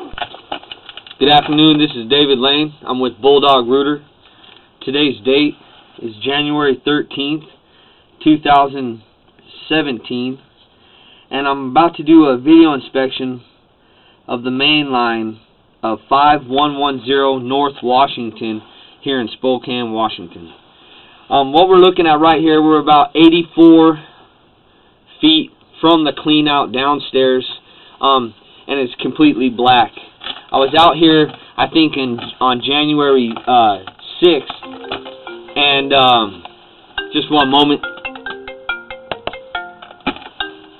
Good afternoon, this is David Lane. I'm with Bulldog Rooter. Today's date is January 13th, 2017, and I'm about to do a video inspection of the main line of 5110 North Washington here in Spokane, Washington. What we're looking at right here, we're about 84 feet from the clean out downstairs, and it's completely black. I was out here, I think, on January 6th, and just one moment.